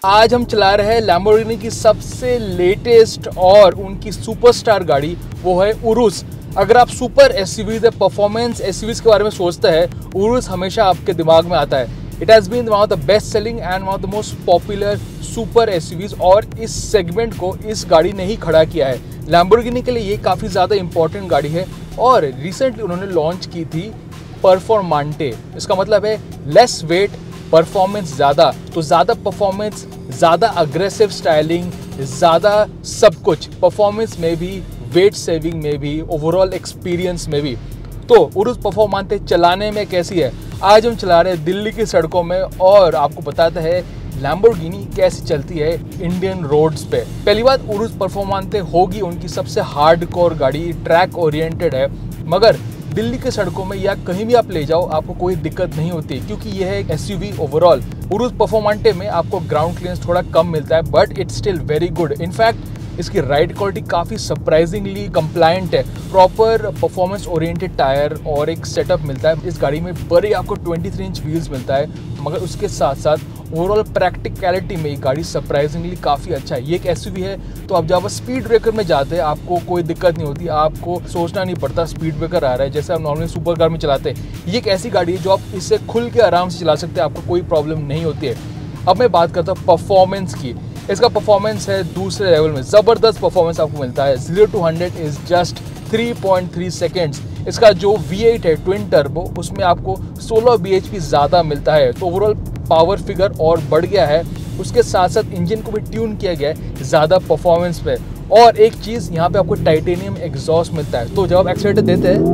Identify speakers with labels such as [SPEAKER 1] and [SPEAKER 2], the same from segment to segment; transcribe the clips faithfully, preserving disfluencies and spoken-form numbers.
[SPEAKER 1] आज हम चला रहे हैं लैम्बोर्गिनी की सबसे लेटेस्ट और उनकी सुपरस्टार गाड़ी, वो है उरुस। अगर आप सुपर एसयूवीज या परफॉर्मेंस एसयूवीज के बारे में सोचते हैं, उरुस हमेशा आपके दिमाग में आता है। It has been one of the best selling and one of the most popular super SUVs, और इस सेगमेंट को इस गाड़ी ने ही खड़ा किया है। लैम्बोर्गिनी के लिए ये काफ़ी ज़्यादा इंपॉर्टेंट गाड़ी है और रिसेंटली उन्होंने लॉन्च की थी परफॉर्मांटे। इसका मतलब है लेस वेट, परफॉर्मेंस ज़्यादा। तो ज़्यादा परफॉर्मेंस, ज़्यादा अग्रेसिव स्टाइलिंग, ज़्यादा सब कुछ, परफॉर्मेंस में भी, वेट सेविंग में भी, ओवरऑल एक्सपीरियंस में भी। तो उरुस परफॉर्मांटे चलाने में कैसी है, आज हम चला रहे हैं दिल्ली की सड़कों में और आपको बताते हैं लैम्बोर्गिनी कैसी चलती है इंडियन रोड्स पे। पहली बात, उरुस परफॉर्मांटे होगी उनकी सबसे हार्डकोर गाड़ी, ट्रैक ओरिएंटेड है, मगर दिल्ली के सड़कों में या कहीं भी आप ले जाओ आपको कोई दिक्कत नहीं होती, क्योंकि यह है एक एसयूवी ओवरऑल। उरुस परफॉर्मांटे में आपको ग्राउंड क्लियरेंस थोड़ा कम मिलता है, but it's still very good. In fact इसकी राइड क्वालिटी काफ़ी सरप्राइजिंगली कंप्लायंट है। प्रॉपर परफॉर्मेंस ओरिएंटेड टायर और एक सेटअप मिलता है इस गाड़ी में। बड़े आपको तेईस इंच व्हील्स मिलता है, मगर उसके साथ साथ ओवरऑल प्रैक्टिकलिटी में ये गाड़ी सरप्राइजिंगली काफ़ी अच्छा है। ये एक एसयूवी है, तो आप जब स्पीड ब्रेकर में जाते हैं आपको कोई दिक्कत नहीं होती, आपको सोचना नहीं पड़ता स्पीड ब्रेकर आ रहा है जैसे आप नॉर्मली सुपर कार में चलाते हैं। ये एक ऐसी गाड़ी है जो आप इससे खुल के आराम से चला सकते हैं, आपको कोई प्रॉब्लम नहीं होती है। अब मैं बात करता हूँ परफॉर्मेंस की। इसका परफॉर्मेंस है दूसरे लेवल में, ज़बरदस्त परफॉर्मेंस आपको मिलता है। Zero to hundred is just three point three seconds. इसका जो वी एट है ट्विन टर्बो, उसमें आपको सोलह बी एच पी ज़्यादा मिलता है, तो ओवरऑल पावर फिगर और बढ़ गया है। उसके साथ साथ इंजन को भी ट्यून किया गया है ज़्यादा परफॉर्मेंस पे। और एक चीज़, यहाँ पे आपको टाइटेनियम एग्जॉस्ट मिलता है, तो जब आप एक्सीलरेटर देते हैं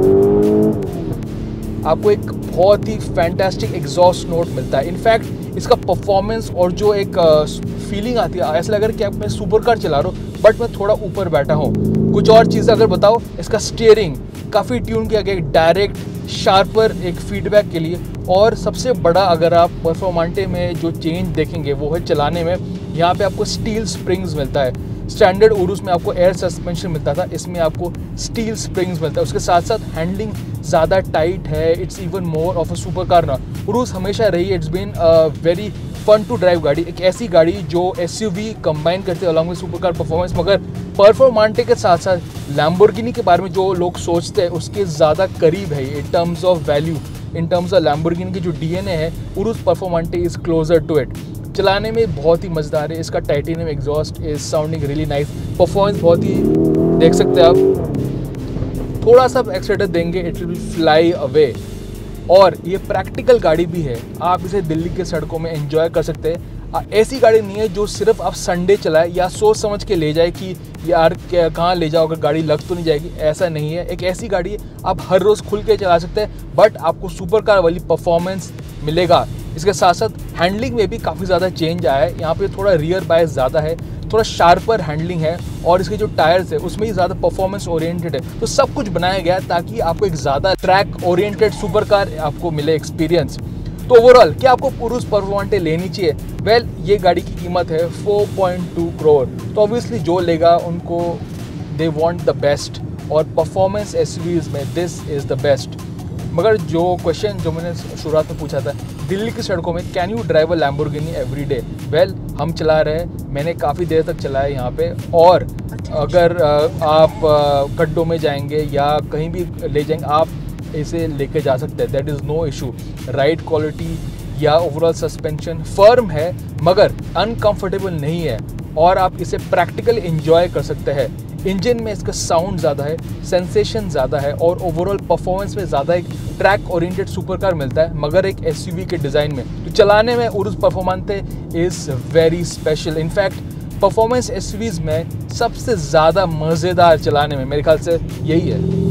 [SPEAKER 1] आपको एक बहुत ही फैंटास्टिक एग्जॉस्ट नोट मिलता है। इनफैक्ट इसका परफॉर्मेंस और जो एक फीलिंग आती है, ऐसा लग रहा है कि आप मैं सुपर कार चला रहा हूँ बट मैं थोड़ा ऊपर बैठा हूँ। कुछ और चीज़ अगर बताओ, इसका स्टीयरिंग काफ़ी ट्यून किया गया, डायरेक्ट शार्पर एक फीडबैक के लिए। और सबसे बड़ा अगर आप परफॉर्मांटे में जो चेंज देखेंगे वो है चलाने में। यहाँ पे आपको स्टील स्प्रिंग्स मिलता है। स्टैंडर्ड उरुस में आपको एयर सस्पेंशन मिलता था, इसमें आपको स्टील स्प्रिंग्स मिलता है। उसके साथ साथ हैंडलिंग ज़्यादा टाइट है, it's even more of a super car ना। उरुस हमेशा रही है, it's been very fun to drive गाड़ी, एक ऐसी गाड़ी जो एसयूवी कंबाइन करते हैं along with super car performance. मगर परफॉर्मांटे के साथ साथ लैम्बोर्गिनी के बारे में जो लोग सोचते हैं उसके ज़्यादा करीब है in terms of value, in terms of Lamborghini की जो डीएनए है, Urus Performante is closer to it. चलाने में बहुत ही मज़ेदार है। इसका titanium exhaust is sounding really nice. Performance बहुत ही, देख सकते हैं आप, थोड़ा सा एक्सीलरेटर देंगे इट विल फ्लाई अवे। और ये प्रैक्टिकल गाड़ी भी है, आप इसे दिल्ली के सड़कों में एंजॉय कर सकते हैं। ऐसी गाड़ी नहीं है जो सिर्फ आप संडे चलाए या सोच समझ के ले जाए कि यार कहाँ ले जाओ, अगर गाड़ी लग तो नहीं जाएगी, ऐसा नहीं है। एक ऐसी गाड़ी है आप हर रोज़ खुल के चला सकते हैं, बट आपको सुपर कार वाली परफॉर्मेंस मिलेगा। इसके साथ साथ हैंडलिंग में भी काफ़ी ज़्यादा चेंज आया है। यहाँ पे थोड़ा रियर बायस ज़्यादा है, थोड़ा शार्पर हैंडलिंग है, और इसके जो टायर्स है उसमें ही ज़्यादा परफॉर्मेंस ओरिएंटेड है। तो सब कुछ बनाया गया ताकि आपको एक ज़्यादा ट्रैक ओरिएंटेड सुपर कार आपको मिले एक्सपीरियंस। तो ओवरऑल क्या आपको उरुस परफॉर्मांटे लेनी चाहिए? वेल well, ये गाड़ी की कीमत है फोर पॉइंट टू करोड़। तो ऑब्वियसली जो लेगा उनको दे वांट द बेस्ट, और परफॉर्मेंस एसयूवीज में दिस इज़ द बेस्ट। मगर जो क्वेश्चन जो मैंने शुरुआत में पूछा था, दिल्ली की सड़कों में can you drive a Lamborghini every day? Well, हम चला रहे हैं, मैंने काफ़ी देर तक चलाया यहाँ पे। और अगर आप गड्ढों में जाएंगे या कहीं भी ले जाएंगे, आप इसे लेके जा सकते हैं, that is no issue. Ride quality या ओवरऑल सस्पेंशन फर्म है मगर अनकंफर्टेबल नहीं है, और आप इसे प्रैक्टिकल एंजॉय कर सकते हैं। इंजन में इसका साउंड ज़्यादा है, सेंसेशन ज़्यादा है, और ओवरऑल परफॉर्मेंस में ज़्यादा एक ट्रैक ओरिएंटेड सुपर कार मिलता है, मगर एक एसयूवी के डिज़ाइन में। तो चलाने में Urus Performante is very special. In fact performance SUVs में सबसे ज़्यादा मज़ेदार चलाने में मेरे ख्याल से यही है।